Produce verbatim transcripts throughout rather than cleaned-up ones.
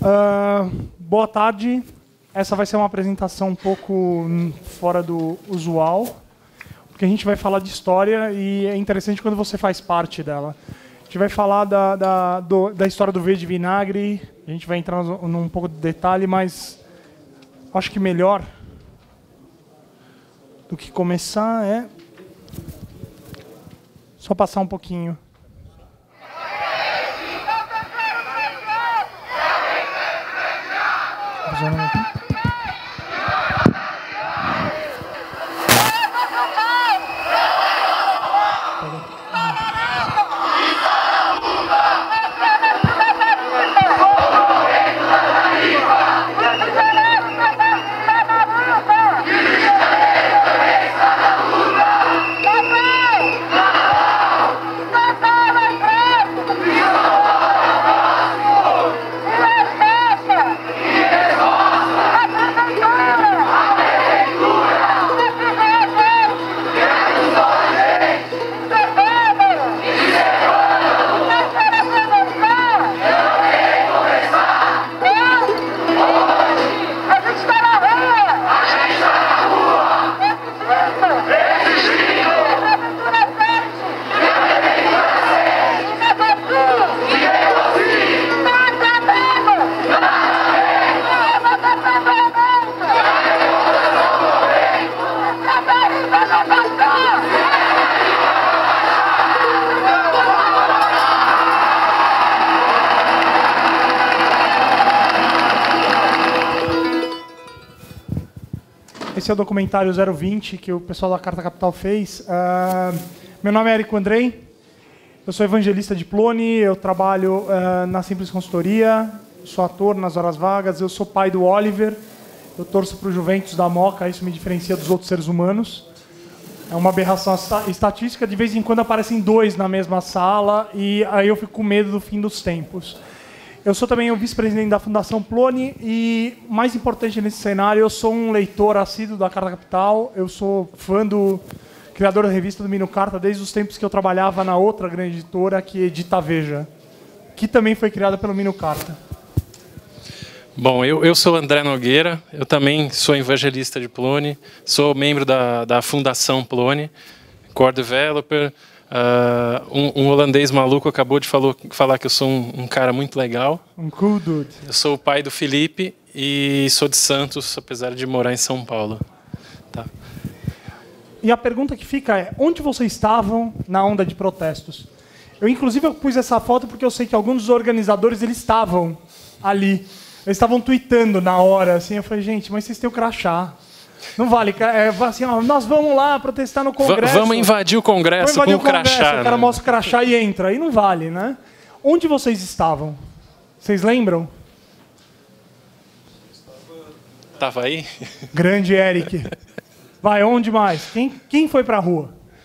Uh, boa tarde. Essa vai ser uma apresentação um pouco fora do usual, porque a gente vai falar de história e é interessante quando você faz parte dela. A gente vai falar da, da, do, da história do verde vinagre, a gente vai entrar num pouco de detalhe, mas acho que melhor do que começar é só passar um pouquinho. Esse é o documentário zero vinte que o pessoal da Carta Capital fez. Uh, meu nome é Érico Andrei, eu sou evangelista de Plone, eu trabalho uh, na Simples Consultoria, sou ator nas horas vagas, eu sou pai do Oliver, eu torço para o Juventus da Moca, isso me diferencia dos outros seres humanos. É uma aberração estatística, de vez em quando aparecem dois na mesma sala e aí eu fico com medo do fim dos tempos. Eu sou também o vice-presidente da Fundação Plone e, mais importante nesse cenário, eu sou um leitor assíduo da Carta Capital. Eu sou fã do criador da revista do Mino Carta desde os tempos que eu trabalhava na outra grande editora, que edita a Veja, que também foi criada pelo Mino Carta. Bom, eu, eu sou André Nogueira, eu também sou evangelista de Plone, sou membro da, da Fundação Plone, Core Developer. Uh, um, um holandês maluco acabou de falou, falar que eu sou um, um cara muito legal. Um cool dude. Eu sou o pai do Felipe e sou de Santos, apesar de morar em São Paulo. Tá. E a pergunta que fica é, onde vocês estavam na onda de protestos? Eu, inclusive, eu pus essa foto porque eu sei que alguns dos organizadores eles estavam ali. Eles estavam tweetando na hora. Assim, eu falei, gente, mas vocês têm o crachá. Não vale, é assim, ó, nós vamos lá protestar no Congresso. Vamos invadir o Congresso invadir com o, o crachá. O cara né? mostra o crachá e entra. Aí não vale, né? Onde vocês estavam? Vocês lembram? Estava aí? Grande Eric. Vai, onde mais? Quem, quem foi pra rua?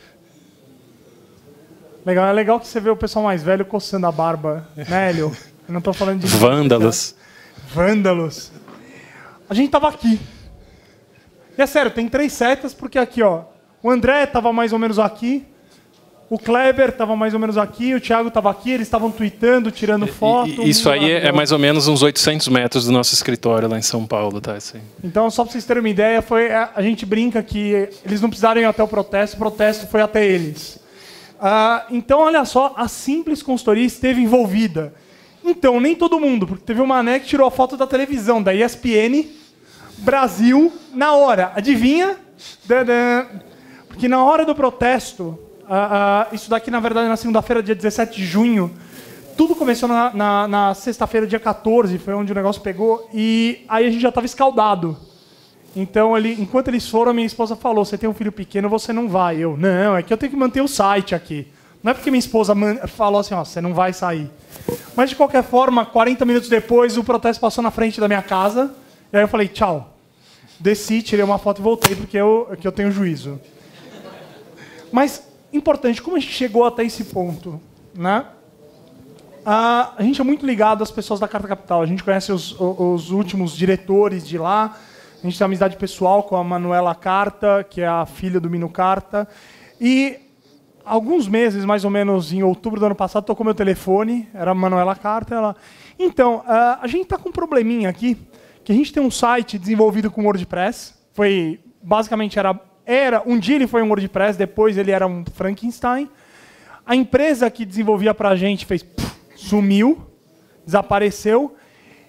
Legal, é legal que você vê o pessoal mais velho coçando a barba. Né, Hélio? Eu não estou falando de... Vândalos. Vândalos. A gente tava aqui. E é sério, tem três setas, porque aqui, ó, o André estava mais ou menos aqui, o Kleber estava mais ou menos aqui, o Thiago estava aqui, eles estavam tweetando, tirando foto. E, isso aí é mais ou menos uns oitocentos metros do nosso escritório lá em São Paulo, tá? Assim. Então, só para vocês terem uma ideia, foi, a gente brinca que eles não precisaram ir até o protesto, o protesto foi até eles. Ah, então, olha só, a Simples Consultoria esteve envolvida. Então, nem todo mundo, porque teve o Mané que tirou a foto da televisão, da E S P N, Brasil, na hora. Adivinha? Porque na hora do protesto, uh, uh, isso daqui, na verdade, na segunda-feira, dia dezessete de junho, tudo começou na, na, na sexta-feira, dia quatorze, foi onde o negócio pegou, e aí a gente já estava escaldado. Então, ele, enquanto eles foram, a minha esposa falou, você tem um filho pequeno, você não vai. Eu, não, é que eu tenho que manter o site aqui. Não é porque minha esposa falou assim, ó, você não vai sair. Mas, de qualquer forma, quarenta minutos depois, o protesto passou na frente da minha casa, e aí eu falei, tchau. Desci, tirei uma foto e voltei, porque eu, que eu tenho juízo. Mas, importante, como a gente chegou até esse ponto? Né? A, a gente é muito ligado às pessoas da Carta Capital. A gente conhece os, os últimos diretores de lá. A gente tem amizade pessoal com a Manuela Carta, que é a filha do Mino Carta. E, alguns meses, mais ou menos em outubro do ano passado, tocou meu telefone. Era a Manuela Carta. Ela... Então, uh, a gente está com um probleminha aqui, que a gente tem um site desenvolvido com WordPress. Foi, basicamente, era, era... Um dia ele foi um WordPress, depois ele era um Frankenstein. A empresa que desenvolvia para a gente fez... Pff, sumiu, desapareceu.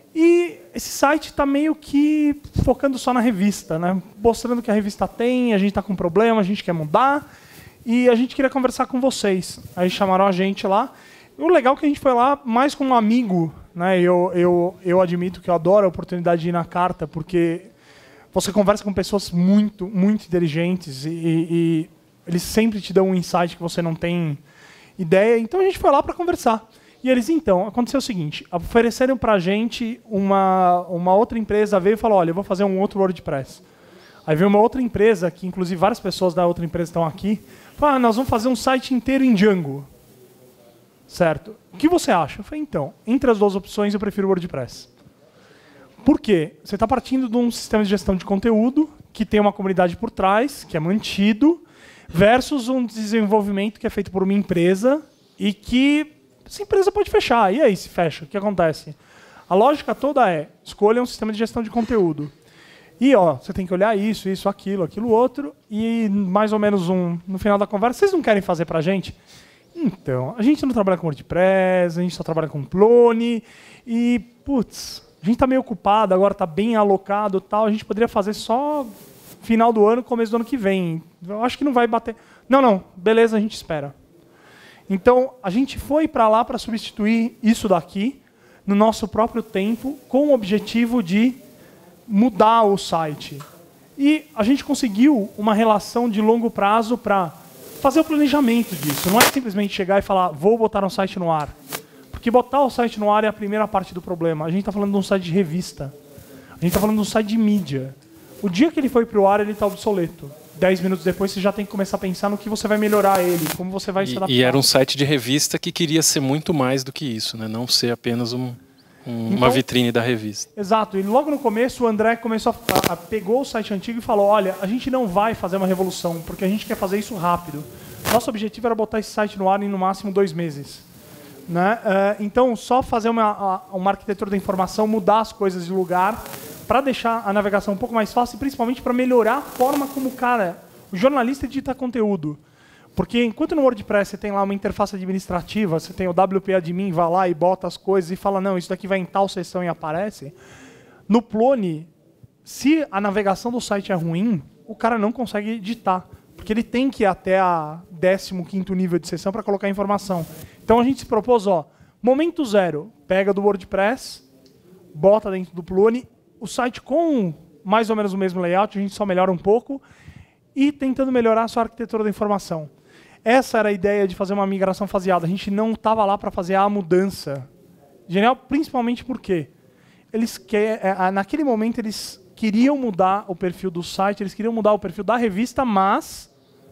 E esse site está meio que focando só na revista, né? Mostrando que a revista tem, a gente está com um problema, a gente quer mudar. E a gente queria conversar com vocês. Aí chamaram a gente lá. E o legal é que a gente foi lá mais como um amigo, né? Eu, eu, eu admito que eu adoro a oportunidade de ir na Carta, porque você conversa com pessoas muito, muito inteligentes e, e eles sempre te dão um insight que você não tem ideia. Então a gente foi lá para conversar. E eles, então, aconteceu o seguinte, ofereceram para a gente uma, uma outra empresa, veio e falou, olha, eu vou fazer um outro WordPress. Aí veio uma outra empresa, que inclusive várias pessoas da outra empresa estão aqui, falou, ah, nós vamos fazer um site inteiro em Django. Certo? O que você acha? Eu falei, então, entre as duas opções eu prefiro o WordPress. Por quê? Você está partindo de um sistema de gestão de conteúdo, que tem uma comunidade por trás, que é mantido, versus um desenvolvimento que é feito por uma empresa e que essa empresa pode fechar. E aí, se fecha, o que acontece? A lógica toda é, escolha um sistema de gestão de conteúdo. E ó, você tem que olhar isso, isso, aquilo, aquilo outro, e mais ou menos um, no final da conversa, vocês não querem fazer pra gente? Então, a gente não trabalha com WordPress, a gente só trabalha com Plone, e, putz, a gente tá meio ocupado, agora tá bem alocado e tal, a gente poderia fazer só final do ano, começo do ano que vem. Eu acho que não vai bater. Não, não, beleza, a gente espera. Então, a gente foi para lá para substituir isso daqui, no nosso próprio tempo, com o objetivo de mudar o site. E a gente conseguiu uma relação de longo prazo para fazer o planejamento disso. Não é simplesmente chegar e falar, vou botar um site no ar. Porque botar o site no ar é a primeira parte do problema. A gente está falando de um site de revista. A gente está falando de um site de mídia. O dia que ele foi para o ar, ele está obsoleto. Dez minutos depois, você já tem que começar a pensar no que você vai melhorar ele, como você vai e, se adaptar. E era um site de revista que queria ser muito mais do que isso, né? Não ser apenas um, um, então, uma vitrine da revista. Exato. E logo no começo, o André começou a, a, pegou o site antigo e falou, olha, a gente não vai fazer uma revolução, porque a gente quer fazer isso rápido. Nosso objetivo era botar esse site no ar em, no máximo, dois meses. Né? Uh, então, só fazer uma, uma arquitetura da informação, mudar as coisas de lugar, para deixar a navegação um pouco mais fácil e principalmente para melhorar a forma como o cara, o jornalista, edita conteúdo. Porque enquanto no WordPress você tem lá uma interface administrativa, você tem o W P Admin, vai lá e bota as coisas e fala, não, isso daqui vai em tal seção e aparece. No Plone, se a navegação do site é ruim, o cara não consegue editar. Porque ele tem que ir até a décimo quinto nível de seção para colocar a informação. Então a gente se propôs, ó, momento zero, pega do WordPress, bota dentro do Plone, o site com mais ou menos o mesmo layout, a gente só melhora um pouco, e tentando melhorar a sua arquitetura da informação. Essa era a ideia de fazer uma migração faseada. A gente não estava lá para fazer a mudança. Genial, principalmente porque eles quer, naquele momento eles queriam mudar o perfil do site, eles queriam mudar o perfil da revista, mas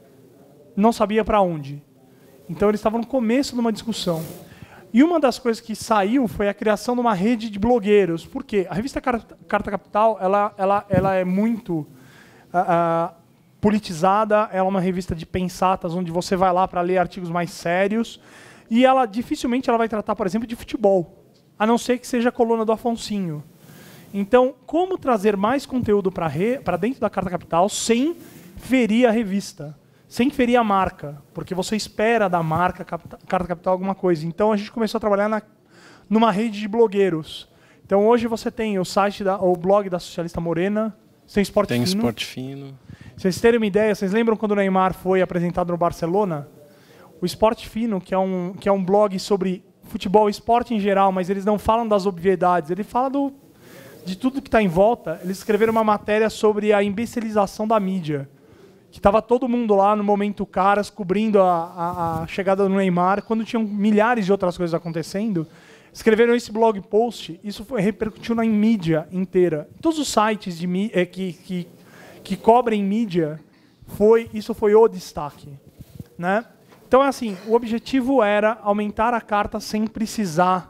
não sabia para onde. Então eles estavam no começo de uma discussão. E uma das coisas que saiu foi a criação de uma rede de blogueiros. Por quê? A revista Carta Capital ela, ela, ela é muito uh, uh, politizada, ela é uma revista de pensatas, onde você vai lá para ler artigos mais sérios, e ela dificilmente ela vai tratar, por exemplo, de futebol, a não ser que seja a coluna do Afonsinho. Então, como trazer mais conteúdo para dentro da Carta Capital sem ferir a revista? Sem ferir a marca, porque você espera da marca Carta Capital alguma coisa. Então a gente começou a trabalhar na, numa rede de blogueiros. Então hoje você tem o site, da, o blog da Socialista Morena, tem Esporte Fino. Tem Esporte Fino. Vocês terem uma ideia, vocês lembram quando o Neymar foi apresentado no Barcelona? O Esporte Fino, que é um, que é um blog sobre futebol e esporte em geral, mas eles não falam das obviedades, ele fala do, de tudo que está em volta. Eles escreveram uma matéria sobre a imbecilização da mídia. Que estava todo mundo lá no momento caras, cobrindo a, a, a chegada do Neymar, quando tinham milhares de outras coisas acontecendo, escreveram esse blog post, isso foi, repercutiu na mídia inteira. Todos os sites de, é, que, que, que cobrem mídia, foi, isso foi o destaque. Né? Então, é assim, o objetivo era aumentar a carta sem precisar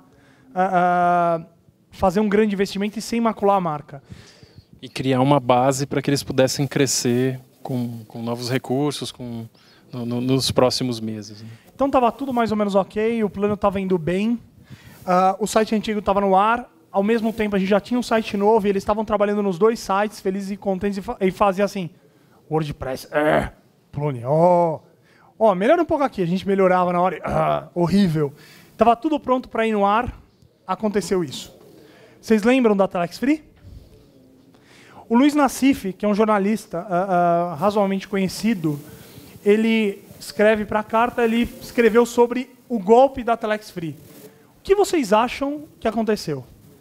uh, uh, fazer um grande investimento e sem macular a marca. E criar uma base para que eles pudessem crescer Com, com novos recursos com, no, no, nos próximos meses. Né? Então estava tudo mais ou menos ok, o plano estava indo bem. Uh, o site antigo estava no ar, ao mesmo tempo a gente já tinha um site novo e eles estavam trabalhando nos dois sites, felizes e contentes, e, fa e fazia assim, WordPress, é, Plone, ó, ó, melhora um pouco aqui, a gente melhorava na hora, ah, horrível. Tava tudo pronto para ir no ar, aconteceu isso. Vocês lembram da Telex Free? O Luiz Nassif, que é um jornalista uh, uh, razoavelmente conhecido, ele escreve para a carta, ele escreveu sobre o golpe da Telex Free. O que vocês acham que aconteceu?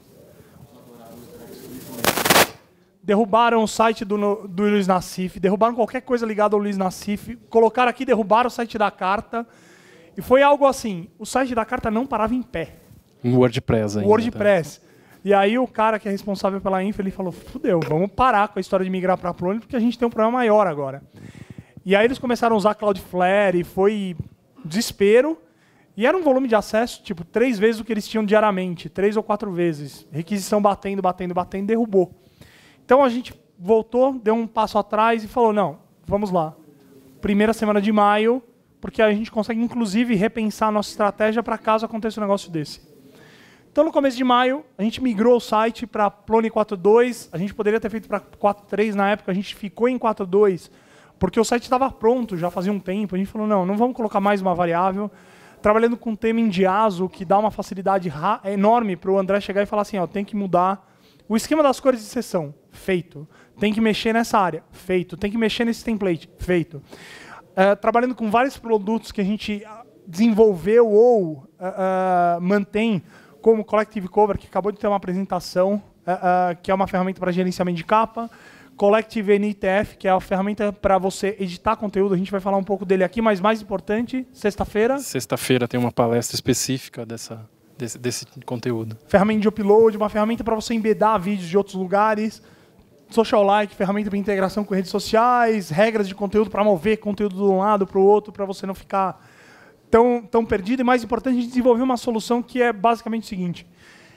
Derrubaram o site do, do Luiz Nassif, derrubaram qualquer coisa ligada ao Luiz Nassif, colocaram aqui, derrubaram o site da carta, e foi algo assim, o site da carta não parava em pé. No WordPress ainda. WordPress. Tá? E aí o cara que é responsável pela infra, ele falou, fudeu, vamos parar com a história de migrar para Plone, porque a gente tem um problema maior agora. E aí eles começaram a usar Cloudflare, e foi desespero, e era um volume de acesso, tipo, três vezes o que eles tinham diariamente, três ou quatro vezes. Requisição batendo, batendo, batendo, derrubou. Então a gente voltou, deu um passo atrás e falou, não, vamos lá. Primeira semana de maio, porque a gente consegue, inclusive, repensar a nossa estratégia para caso aconteça um negócio desse. Então, no começo de maio, a gente migrou o site para Plone quatro ponto dois. A gente poderia ter feito para quatro ponto três na época, a gente ficou em quatro ponto dois, porque o site estava pronto, já fazia um tempo. A gente falou, não, não vamos colocar mais uma variável. Trabalhando com um tema em Diazo, que dá uma facilidade enorme para o André chegar e falar assim, ó, tem que mudar o esquema das cores de seção. Feito. Tem que mexer nessa área. Feito. Tem que mexer nesse template. Feito. Uh, trabalhando com vários produtos que a gente desenvolveu ou uh, uh, mantém, como o Collective Cover, que acabou de ter uma apresentação, uh, uh, que é uma ferramenta para gerenciamento de capa. Collective N I T F, que é a ferramenta para você editar conteúdo. A gente vai falar um pouco dele aqui, mas mais importante, sexta-feira. Sexta-feira tem uma palestra específica dessa, desse, desse conteúdo. Ferramenta de upload, uma ferramenta para você embedar vídeos de outros lugares. Social-like, ferramenta para integração com redes sociais, regras de conteúdo para mover conteúdo de um lado para o outro, para você não ficar tão, tão perdido. E mais importante, a gente desenvolveu uma solução que é basicamente o seguinte.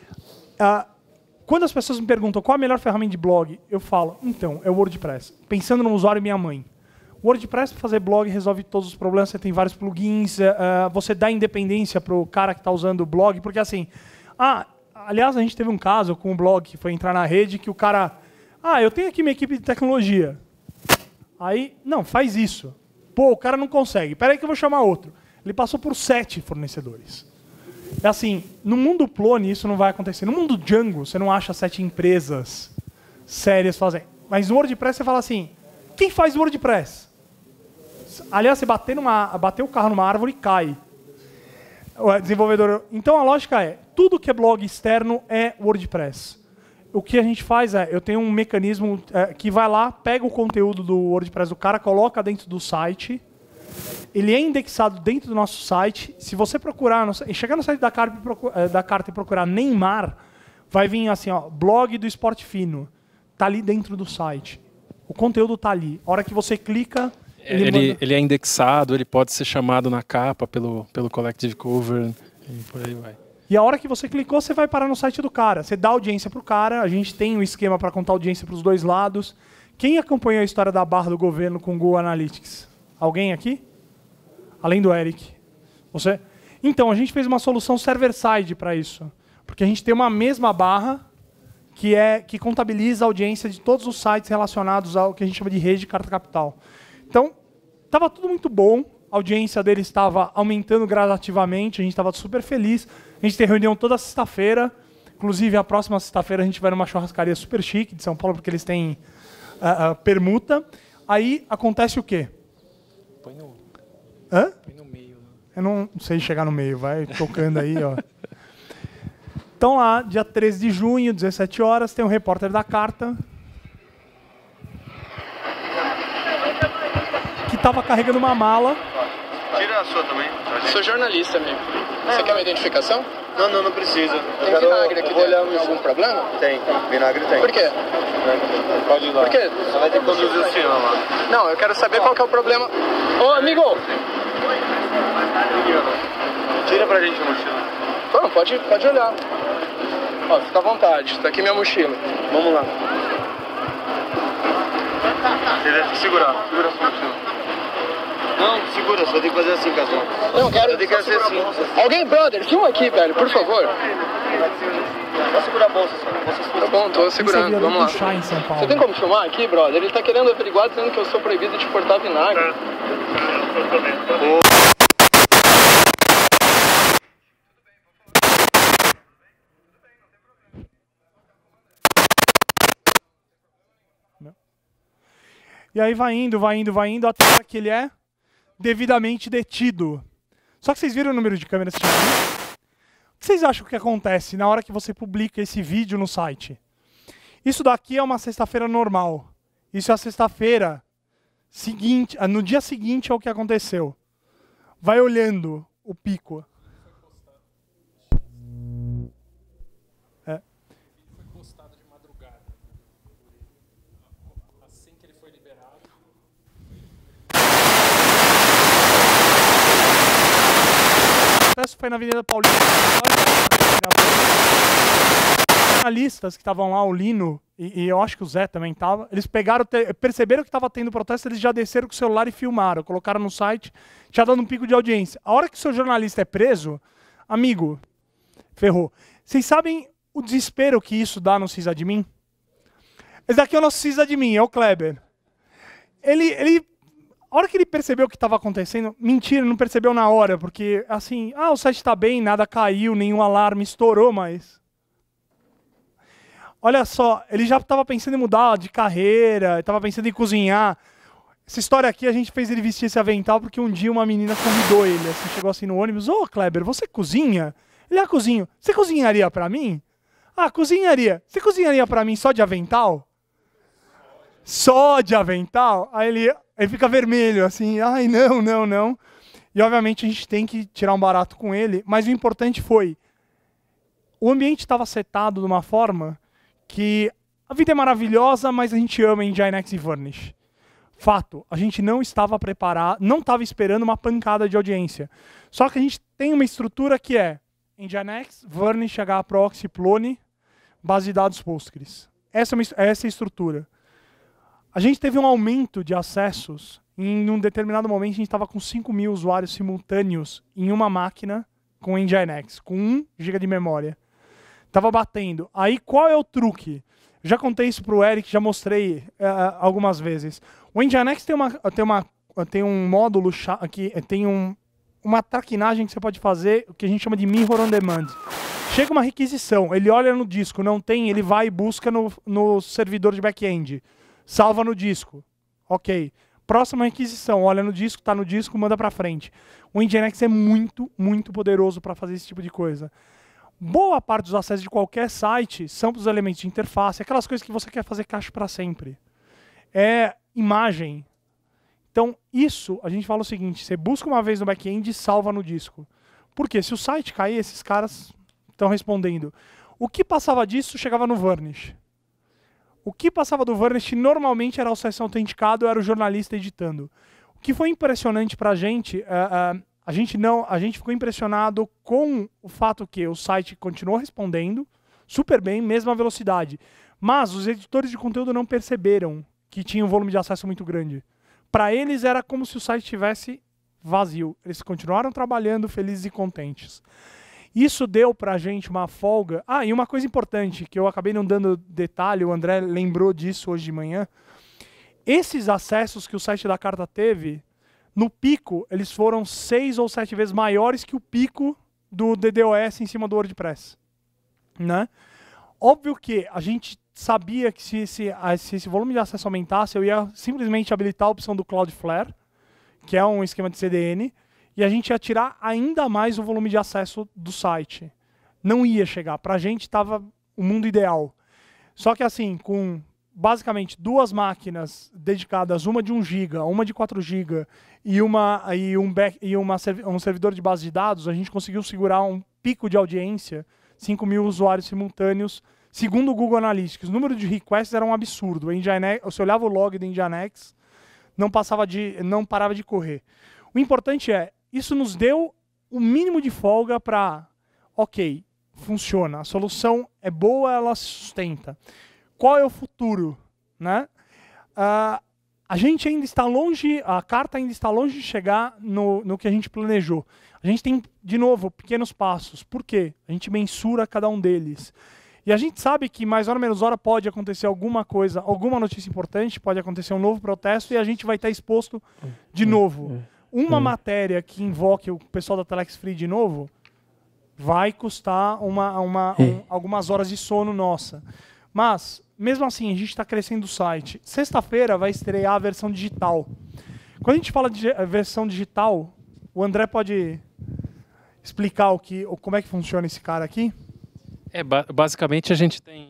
Uh, quando as pessoas me perguntam qual a melhor ferramenta de blog, eu falo, então, é o WordPress. Pensando no usuário minha mãe. O WordPress, para fazer blog, resolve todos os problemas. Você tem vários plugins, uh, você dá independência para o cara que está usando o blog, porque assim... Ah, aliás, a gente teve um caso com um blog que foi entrar na rede que o cara... Ah, eu tenho aqui minha equipe de tecnologia. Aí, não, faz isso. Pô, o cara não consegue. Espera aí que eu vou chamar outro. Ele passou por sete fornecedores. É assim, no mundo Plone isso não vai acontecer. No mundo Django, você não acha sete empresas sérias fazendo. Mas no WordPress você fala assim, quem faz WordPress? Aliás, você bater, numa, bater o carro numa árvore e cai. O desenvolvedor... Então a lógica é, tudo que é blog externo é WordPress. O que a gente faz é, eu tenho um mecanismo é, que vai lá, pega o conteúdo do WordPress do cara, coloca dentro do site, ele é indexado dentro do nosso site. Se você procurar, no, chegar no site da carta, da carta e procurar Neymar, vai vir assim, ó, blog do Esporte Fino. Está ali dentro do site. O conteúdo está ali. A hora que você clica... Ele, ele, manda... ele é indexado, ele pode ser chamado na capa pelo, pelo Collective Cover e por aí vai. E a hora que você clicou, você vai parar no site do cara. Você dá audiência para o cara, a gente tem um esquema para contar audiência para os dois lados. Quem acompanhou a história da barra do governo com o Google Analytics? Alguém aqui? Além do Eric. Você? Então, a gente fez uma solução server-side para isso. Porque a gente tem uma mesma barra que, é, que contabiliza a audiência de todos os sites relacionados ao que a gente chama de rede de carta capital. Então, estava tudo muito bom. A audiência dele estava aumentando gradativamente, a gente estava super feliz. A gente tem reunião toda sexta-feira. Inclusive, a próxima sexta-feira a gente vai numa churrascaria super chique de São Paulo, porque eles têm uh, uh, permuta. Aí acontece o quê? Põe no, Hã? põe no meio. Né? Eu não sei chegar no meio, vai tocando aí, ó. Então lá, dia treze de junho, dezessete horas, tem um repórter da carta que estava carregando uma mala. Tira a sua também. Sou jornalista mesmo. Você quer uma identificação? Não, não, não precisa. Tem eu vinagre aqui eu vou olhar dentro. Tem algum problema? Tem, vinagre tem. Por quê? Pode ir lá. Por quê? Você vai ter que conduzir o senhor lá. Não, eu quero saber qual que é o problema. Ô, amigo! Tira pra gente a mochila. Não, pode, pode olhar. Ó, fica à vontade. Tá aqui minha mochila. Vamos lá. Você deve segurar. Segura a sua mochila. Não, segura, só tem que fazer assim com as mãos. Não, quero... Eu tenho que fazer assim. Alguém, brother, filma aqui, velho, por favor. Só segura a bolsa, só. Bolsa segura. Tá bom, tô segurando, Isso vamos lá. chá em São Paulo. Você tem como filmar aqui, brother? Ele tá querendo averiguar dizendo que eu sou proibido de cortar vinagre. E aí vai indo, vai indo, vai indo, até que ele é devidamente detido. Só que vocês viram o número de câmeras que tinha ali? O que vocês acham que acontece na hora que você publica esse vídeo no site? Isso daqui é uma sexta-feira normal. Isso é a sexta-feira seguinte, no dia seguinte ao que aconteceu. Vai olhando o pico. É. Foi postado de madrugada. Assim que ele foi liberado. Isso foi na Avenida Paulista. Os jornalistas que estavam lá, o Lino, e, e eu acho que o Zé também estava, eles pegaram, te, perceberam que estava tendo protesto, eles já desceram com o celular e filmaram, colocaram no site, já dando um pico de audiência. A hora que o seu jornalista é preso, amigo, ferrou. Vocês sabem o desespero que isso dá no sysadmin? Esse daqui é o nosso sysadmin, é o Kleber. Ele... ele A hora que ele percebeu o que estava acontecendo, mentira, não percebeu na hora, porque assim, ah, o site está bem, nada caiu, nenhum alarme estourou, mas... Olha só, ele já estava pensando em mudar de carreira, estava pensando em cozinhar. Essa história aqui, a gente fez ele vestir esse avental porque um dia uma menina convidou ele, assim, chegou assim no ônibus, ô, Kleber, você cozinha? Ele, ah, cozinho. Você cozinharia para mim? Ah, cozinharia. Você cozinharia para mim só de avental? Só de avental? Aí ele... Ele fica vermelho, assim, ai, não, não, não. E, obviamente, a gente tem que tirar um barato com ele, mas o importante foi, o ambiente estava setado de uma forma que a vida é maravilhosa, mas a gente ama Nginx e Varnish. Fato, a gente não estava preparado, não estava esperando uma pancada de audiência. Só que a gente tem uma estrutura que é Nginx, Varnish, hproxy, Plone, base de dados Postgres. Essa é, uma, essa é a estrutura. A gente teve um aumento de acessos. Em um determinado momento, a gente estava com cinco mil usuários simultâneos em uma máquina com Nginx, com um giga de memória. Estava batendo. Aí, qual é o truque? Já contei isso para o Eric, já mostrei uh, algumas vezes. O Nginx tem, uma, tem, uma, tem um módulo que tem um, uma traquinagem que você pode fazer, o que a gente chama de mirror on demand. Chega uma requisição, ele olha no disco, não tem, ele vai e busca no, no servidor de back-end. Salva no disco. Ok. Próxima requisição. Olha no disco, está no disco, manda para frente. O Nginx é muito, muito poderoso para fazer esse tipo de coisa. Boa parte dos acessos de qualquer site são para os elementos de interface, aquelas coisas que você quer fazer cache para sempre. É imagem. Então, isso, a gente fala o seguinte, você busca uma vez no back-end e salva no disco. Por quê? Se o site cair, esses caras estão respondendo. O que passava disso chegava no Varnish. O que passava do Varnish normalmente era o acesso autenticado, era o jornalista editando. O que foi impressionante para a gente, uh, uh, a gente não, a gente ficou impressionado com o fato que o site continuou respondendo super bem, mesma velocidade. Mas os editores de conteúdo não perceberam que tinha um volume de acesso muito grande. Para eles era como se o site estivesse vazio. Eles continuaram trabalhando felizes e contentes. Isso deu para a gente uma folga. Ah, e uma coisa importante, que eu acabei não dando detalhe, o André lembrou disso hoje de manhã. Esses acessos que o site da Carta teve, no pico, eles foram seis ou sete vezes maiores que o pico do DDoS em cima do WordPress. Né? Óbvio que a gente sabia que se esse, se esse volume de acesso aumentasse, eu ia simplesmente habilitar a opção do Cloudflare, que é um esquema de C D N, e a gente ia tirar ainda mais o volume de acesso do site. Não ia chegar. Para a gente estava o mundo ideal. Só que assim, com basicamente duas máquinas dedicadas, uma de um giga, uma de quatro giga e, uma, e, um, back, e uma, um servidor de base de dados, a gente conseguiu segurar um pico de audiência, cinco mil usuários simultâneos, segundo o Google Analytics. O número de requests era um absurdo. O Nginx, você olhava o log do Nginx, não, passava de, não parava de correr. O importante é, isso nos deu o mínimo de folga para, ok, funciona, a solução é boa, ela se sustenta. Qual é o futuro? Né? Uh, a gente ainda está longe, a carta ainda está longe de chegar no, no que a gente planejou. A gente tem, de novo, pequenos passos. Por quê? A gente mensura cada um deles. E a gente sabe que mais hora menos hora pode acontecer alguma coisa, alguma notícia importante, pode acontecer um novo protesto e a gente vai estar exposto de novo. Uma matéria que invoque o pessoal da Telex Free de novo vai custar uma, uma, um, algumas horas de sono nossa. Mas, mesmo assim, a gente está crescendo o site. Sexta-feira vai estrear a versão digital. Quando a gente fala de versão digital, o André pode explicar o que, como é que funciona esse cara aqui? É, ba basicamente a gente tem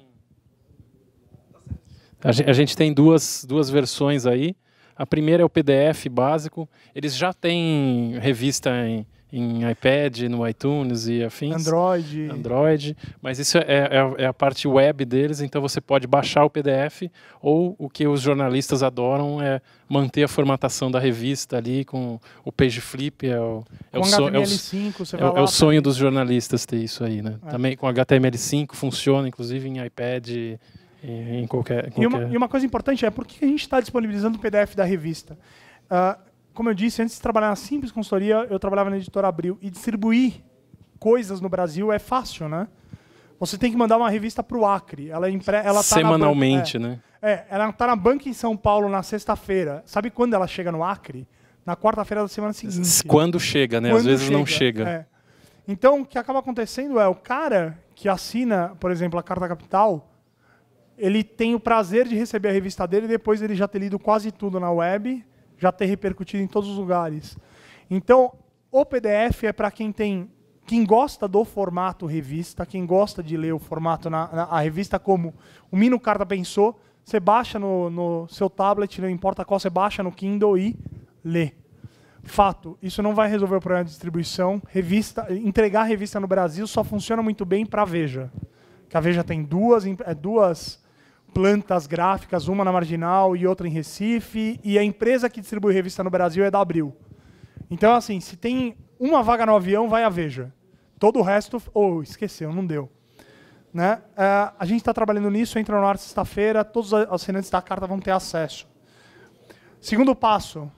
a gente, a gente tem duas, duas versões aí. A primeira é o P D F básico. Eles já têm revista em, em iPad, no iTunes e afins. Android. Android. Mas isso é, é, é a parte web deles, então você pode baixar o P D F, ou o que os jornalistas adoram é manter a formatação da revista ali com o page flip. É o, é com o, so, H T M L cinco, é o, você é, vai o, lá, é o sonho dos jornalistas ter isso aí, né? É. Também com H T M L cinco funciona, inclusive em iPad. Em qualquer, qualquer... E, uma, e uma coisa importante é por que a gente está disponibilizando o P D F da revista? Uh, como eu disse, antes de trabalhar na simples consultoria, eu trabalhava na Editora Abril. E distribuir coisas no Brasil é fácil, né? Você tem que mandar uma revista para o Acre. Ela, impre... ela tá semanalmente, na né? É, ela está na banca em São Paulo na sexta-feira. Sabe quando ela chega no Acre? Na quarta-feira da semana seguinte. Quando chega, né? Quando Às vezes chega, não chega. É. Então, o que acaba acontecendo é o cara que assina, por exemplo, a Carta Capital, ele tem o prazer de receber a revista dele depois ele já ter lido quase tudo na web, já ter repercutido em todos os lugares. Então, o P D F é para quem tem, quem gosta do formato revista, quem gosta de ler o formato na, na a revista como o Mino Carta pensou, você baixa no, no seu tablet, não importa qual, você baixa no Kindle e lê. Fato, isso não vai resolver o problema de distribuição. Revista, entregar a revista no Brasil só funciona muito bem para a Veja. Que a Veja tem duas, duas plantas gráficas, uma na Marginal e outra em Recife, e a empresa que distribui revista no Brasil é da Abril. Então, assim, se tem uma vaga no avião, vai a Veja. Todo o resto, ou oh, esqueceu, não deu. Né? Uh, a gente está trabalhando nisso, entra no ar sexta-feira, todos os assinantes da carta vão ter acesso. Segundo passo.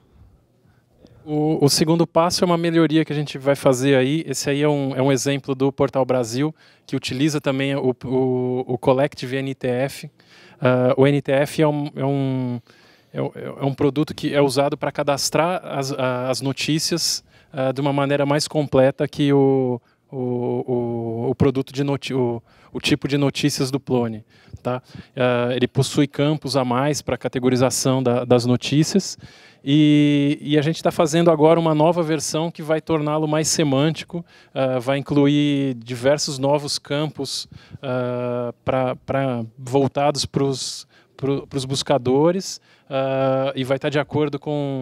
O, o segundo passo é uma melhoria que a gente vai fazer aí. Esse aí é um, é um exemplo do Portal Brasil, que utiliza também o, o, o Collective N T F. Uh, o N T F é um, é, um, é um produto que é usado para cadastrar as, as notícias uh, de uma maneira mais completa que o, o, o, o produto de noti o, o tipo de notícias do Plone. Tá? Uh, ele possui campos a mais para categorização da, das notícias. E, e a gente está fazendo agora uma nova versão que vai torná-lo mais semântico, uh, vai incluir diversos novos campos uh, pra, pra, voltados para os buscadores uh, e vai estar tá de acordo com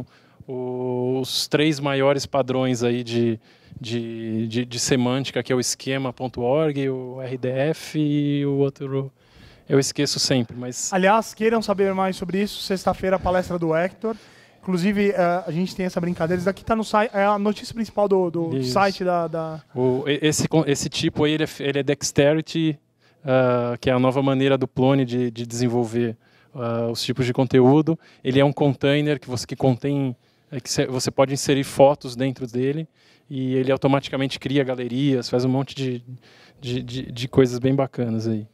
os três maiores padrões aí de, de, de, de semântica, que é o esquema ponto org, o R D F e o outro... Eu esqueço sempre, mas... Aliás, queiram saber mais sobre isso, sexta-feira a palestra do Hector. Inclusive, uh, a gente tem essa brincadeira. Isso daqui está no site, é a notícia principal do, do site da... da... O, esse, esse tipo aí, ele é, ele é Dexterity, uh, que é a nova maneira do Plone de, de desenvolver uh, os tipos de conteúdo. Ele é um container que você que contém, é, que você pode inserir fotos dentro dele e ele automaticamente cria galerias, faz um monte de, de, de, de coisas bem bacanas aí.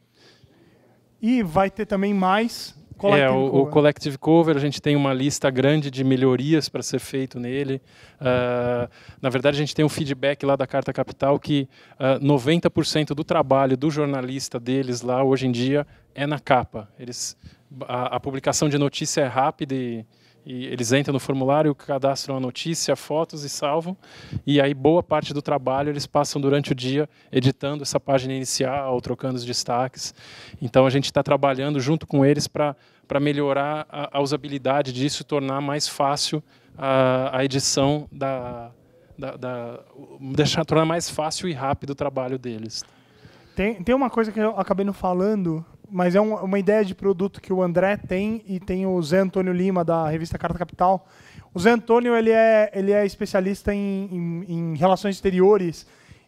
E vai ter também mais... É, o, o Collective Cover, a gente tem uma lista grande de melhorias para ser feito nele. Uh, na verdade, a gente tem um feedback lá da Carta Capital que uh, noventa por cento do trabalho do jornalista deles lá, hoje em dia, é na capa. Eles, a, a publicação de notícia é rápida e, e eles entram no formulário, cadastram a notícia, fotos e salvam. E aí, boa parte do trabalho eles passam durante o dia editando essa página inicial, trocando os destaques. Então, a gente está trabalhando junto com eles para para melhorar a, a usabilidade disso e tornar mais fácil a, a edição, da, da, da, deixar, tornar mais fácil e rápido o trabalho deles. Tem, tem uma coisa que eu acabei não falando, mas é um, uma ideia de produto que o André tem e tem o Zé Antônio Lima, da revista Carta Capital. O Zé Antônio ele é, ele é especialista em, em, em relações exteriores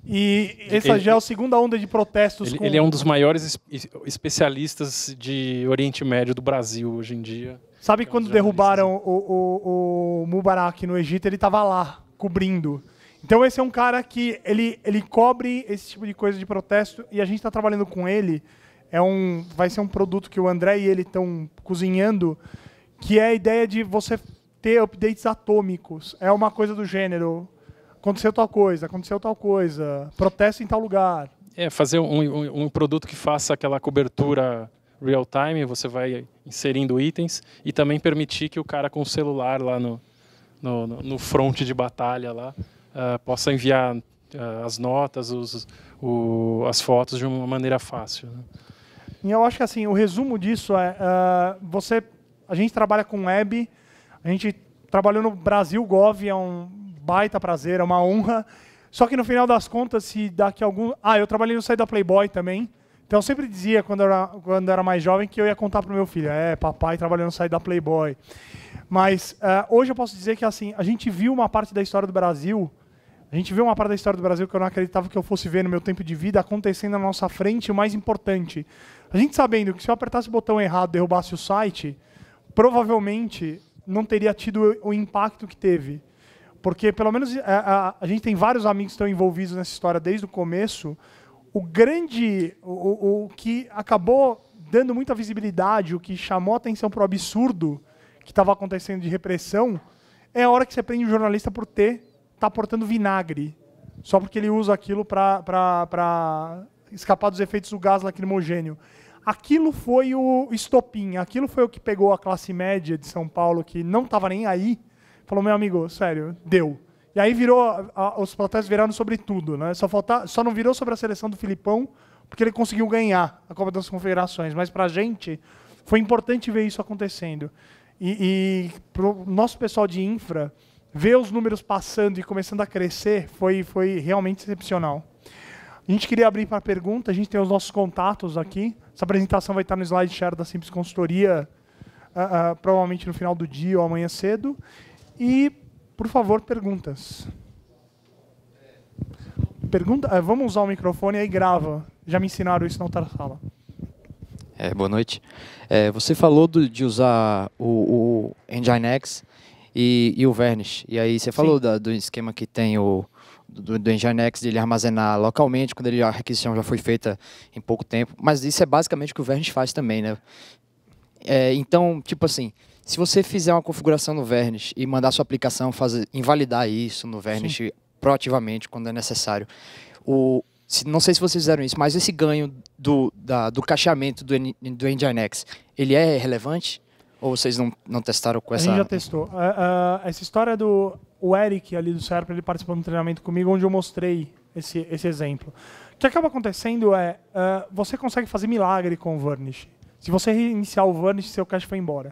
E essa ele, já é a segunda onda de protestos. Ele, com... ele é um dos maiores es especialistas de Oriente Médio do Brasil hoje em dia. Sabe é um quando derrubaram o, o, o Mubarak no Egito? Ele estava lá, cobrindo. Então esse é um cara que ele, ele cobre esse tipo de coisa de protesto e a gente está trabalhando com ele. É um, vai ser um produto que o André e ele estão cozinhando, que é a ideia de você ter updates atômicos. É uma coisa do gênero, aconteceu tal coisa, aconteceu tal coisa, protesto em tal lugar. É, fazer um, um, um produto que faça aquela cobertura real time, você vai inserindo itens e também permitir que o cara com o celular lá no, no, no front de batalha lá, Uh, possa enviar uh, as notas, os, o, as fotos de uma maneira fácil. Né? E eu acho que assim, o resumo disso é, uh, você, a gente trabalha com web, a gente trabalhou no Brasil Gov, é um baita prazer, é uma honra, só que no final das contas, se daqui a algum... Ah, eu trabalhei no site da Playboy também, então eu sempre dizia, quando eu era, quando eu era mais jovem, que eu ia contar para o meu filho, é, papai trabalhou no site da Playboy. Mas uh, hoje eu posso dizer que assim, a gente viu uma parte da história do Brasil. A gente viu uma parte da história do Brasil que eu não acreditava que eu fosse ver no meu tempo de vida acontecendo na nossa frente, o mais importante. A gente sabendo que se eu apertasse o botão errado e derrubasse o site, provavelmente não teria tido o impacto que teve. Porque, pelo menos, a, a, a gente tem vários amigos que estão envolvidos nessa história desde o começo. O grande, o, o, o que acabou dando muita visibilidade, o que chamou atenção para o absurdo que estava acontecendo de repressão, é a hora que você prende um jornalista por ter está portando vinagre, só porque ele usa aquilo para escapar dos efeitos do gás lacrimogênio. Aquilo foi o estopim, aquilo foi o que pegou a classe média de São Paulo, que não estava nem aí, falou, meu amigo, sério, deu. E aí virou, a, a, os protestos viraram sobre tudo, né? Só, falta, só não virou sobre a seleção do Filipão, porque ele conseguiu ganhar a Copa das Confederações, mas para a gente foi importante ver isso acontecendo. E, e para o nosso pessoal de infra, ver os números passando e começando a crescer foi, foi realmente excepcional. A gente queria abrir para pergunta, a gente tem os nossos contatos aqui. Essa apresentação vai estar no slide share da Simples Consultoria, uh, uh, provavelmente no final do dia ou amanhã cedo. E, por favor, perguntas. Pergunta, uh, vamos usar o microfone e aí grava. Já me ensinaram isso na outra sala. É, boa noite. É, você falou do, de usar o, o Nginx E, e o Varnish. E aí você falou da, do esquema que tem o do, do Nginx de ele armazenar localmente, quando ele, a requisição já foi feita em pouco tempo. Mas isso é basicamente o que o Varnish faz também, né? É, então, tipo assim, se você fizer uma configuração no Varnish e mandar sua aplicação fazer, invalidar isso no Varnish Sim. proativamente, quando é necessário, o, se, não sei se vocês fizeram isso, mas esse ganho do, da, do cacheamento do, do Nginx, ele é relevante? Ou vocês não, não testaram com essa... A gente já testou. Uh, uh, essa história do o Eric ali do Serpa, ele participou de um treinamento comigo onde eu mostrei esse, esse exemplo. O que acaba acontecendo é, uh, você consegue fazer milagre com o Varnish. Se você reiniciar o Varnish, seu cache foi embora.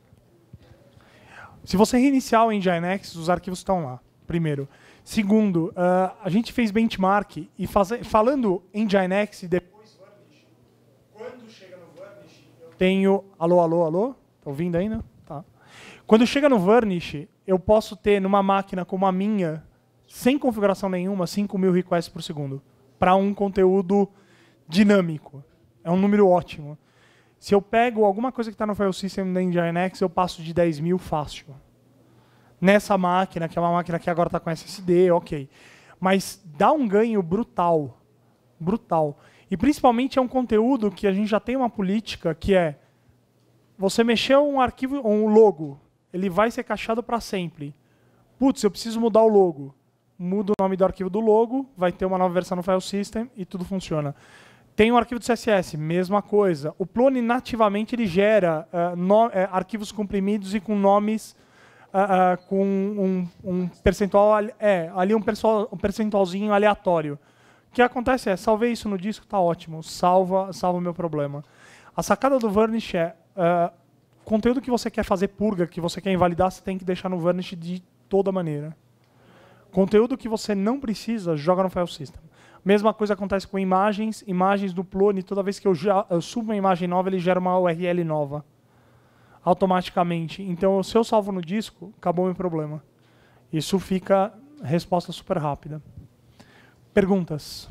Se você reiniciar o Nginx, os arquivos estão lá, primeiro. Segundo, uh, a gente fez benchmark e faz, falando Nginx e depois Varnish, quando chega no Varnish, eu tenho... Alô, alô, alô? Tá ouvindo ainda? Tá. Quando chega no Varnish, eu posso ter numa máquina como a minha, sem configuração nenhuma, cinco mil requests por segundo, para um conteúdo dinâmico. É um número ótimo. Se eu pego alguma coisa que está no file system da Nginx, eu passo de dez mil fácil. Nessa máquina, que é uma máquina que agora está com S S D, ok. Mas dá um ganho brutal. Brutal. E principalmente é um conteúdo que a gente já tem uma política que é você mexeu um arquivo, um logo, ele vai ser cacheado para sempre. Putz, eu preciso mudar o logo. Muda o nome do arquivo do logo, vai ter uma nova versão no file system e tudo funciona. Tem um arquivo do C S S, mesma coisa. O Plone nativamente ele gera uh, no, uh, arquivos comprimidos e com nomes uh, uh, com um, um percentual, é, ali um, percentual, um percentualzinho aleatório. O que acontece é, salvei isso no disco, tá ótimo, salva, salva o meu problema. A sacada do Varnish é, uh, conteúdo que você quer fazer purga, que você quer invalidar, você tem que deixar no Varnish de toda maneira. Conteúdo que você não precisa, joga no file system. Mesma coisa acontece com imagens, imagens do Plone, toda vez que eu, já, eu subo uma imagem nova, ele gera uma U R L nova. Automaticamente. Então, se eu salvo no disco, acabou o meu problema. Isso fica resposta super rápida. Perguntas?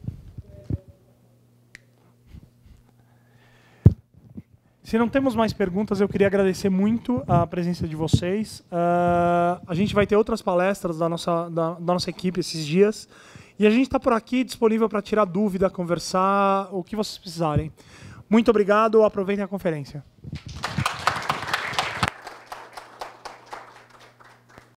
Se não temos mais perguntas, eu queria agradecer muito a presença de vocês. Uh, a gente vai ter outras palestras da nossa, da, da nossa equipe esses dias. E a gente está por aqui disponível para tirar dúvida, conversar, o que vocês precisarem. Muito obrigado, aproveitem a conferência.